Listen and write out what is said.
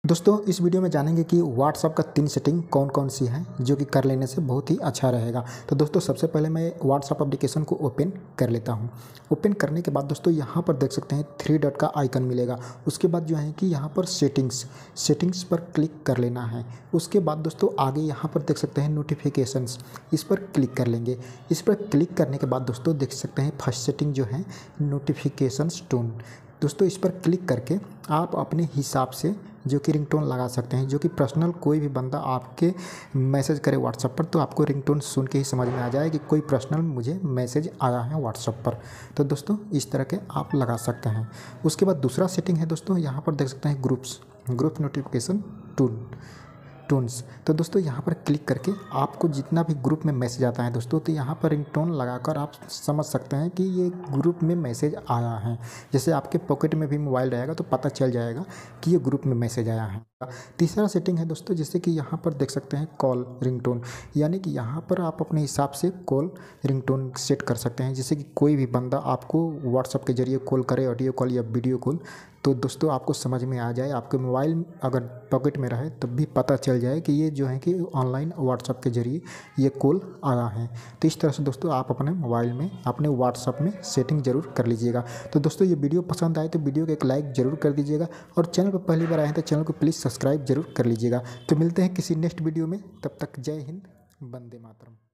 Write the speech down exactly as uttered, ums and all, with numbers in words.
दोस्तों इस वीडियो में जानेंगे कि व्हाट्सअप का तीन सेटिंग कौन कौन सी हैं जो कि कर लेने से बहुत ही अच्छा रहेगा। तो दोस्तों सबसे पहले मैं व्हाट्सअप एप्लीकेशन को ओपन कर लेता हूं। ओपन करने के बाद दोस्तों यहां पर देख सकते हैं थ्री डॉट का आइकन मिलेगा। उसके बाद जो है कि यहां पर सेटिंग्स सेटिंग्स पर क्लिक कर लेना है। उसके बाद दोस्तों आगे यहाँ पर देख सकते हैं नोटिफिकेशंस, इस पर क्लिक कर लेंगे। इस पर क्लिक करने के बाद दोस्तों देख सकते हैं फर्स्ट सेटिंग जो है नोटिफिकेशंस टोन। दोस्तों इस पर क्लिक करके आप अपने हिसाब से जो कि रिंगटोन लगा सकते हैं, जो कि पर्सनल कोई भी बंदा आपके मैसेज करे व्हाट्सएप पर तो आपको रिंगटोन सुन के ही समझ में आ जाए कि कोई पर्सनल मुझे मैसेज आया है व्हाट्सएप पर। तो दोस्तों इस तरह के आप लगा सकते हैं। उसके बाद दूसरा सेटिंग है दोस्तों, यहाँ पर देख सकते हैं groups group notification tune tones. तो दोस्तों यहाँ पर क्लिक करके आपको जितना भी ग्रुप में मैसेज आता है दोस्तों, तो यहाँ पर रिंगटोन लगाकर आप समझ सकते हैं कि ये ग्रुप में मैसेज आया है। जैसे आपके पॉकेट में भी मोबाइल रहेगा तो पता चल जाएगा कि ये ग्रुप में मैसेज आया है। तीसरा सेटिंग है दोस्तों, जैसे कि यहाँ पर देख सकते हैं कॉल रिंगटोन, यानी कि यहाँ पर आप अपने हिसाब से कॉल रिंगटोन सेट कर सकते हैं। जैसे कि कोई भी बंदा आपको व्हाट्सएप के जरिए कॉल करे, ऑडियो कॉल या वीडियो कॉल, तो दोस्तों आपको समझ में आ जाए, आपके मोबाइल अगर पॉकेट में रहे तब भी पता चल जाए कि ये जो है कि ऑनलाइन व्हाट्सएप के जरिए ये कॉल आया है। तो इस तरह से दोस्तों आप अपने मोबाइल में अपने व्हाट्सएप में सेटिंग ज़रूर कर लीजिएगा। तो दोस्तों ये वीडियो पसंद आए तो वीडियो को एक लाइक ज़रूर कर दीजिएगा, और चैनल पर पहली बार आए हैं तो चैनल को प्लीज़ सब्सक्राइब जरूर कर लीजिएगा। तो मिलते हैं किसी नेक्स्ट वीडियो में, तब तक जय हिंद, वंदे मातरम।